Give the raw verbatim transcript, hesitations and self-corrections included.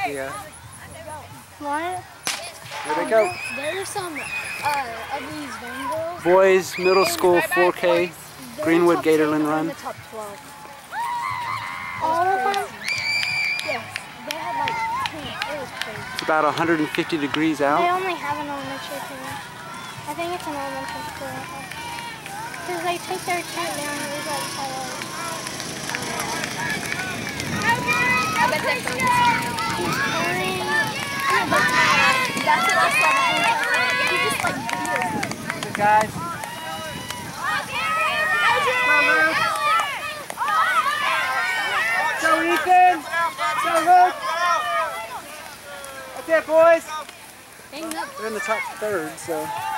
Yeah. What? Here they go. There's some uh, of these Vangos. Boys Middle School four K Greenwood Gatorland Run. Run. The top twelve. All of them? Yes. They had like ten. It was crazy. It's about one hundred fifty degrees They out. only have an elementary school. I think it's an elementary school. Because they take their tent down and leave it outside of it. I bet they're going to That's the last one. He just like beat us. Good guys. Go Ethan! Go Luke! That's it boys! They're in the top third, so...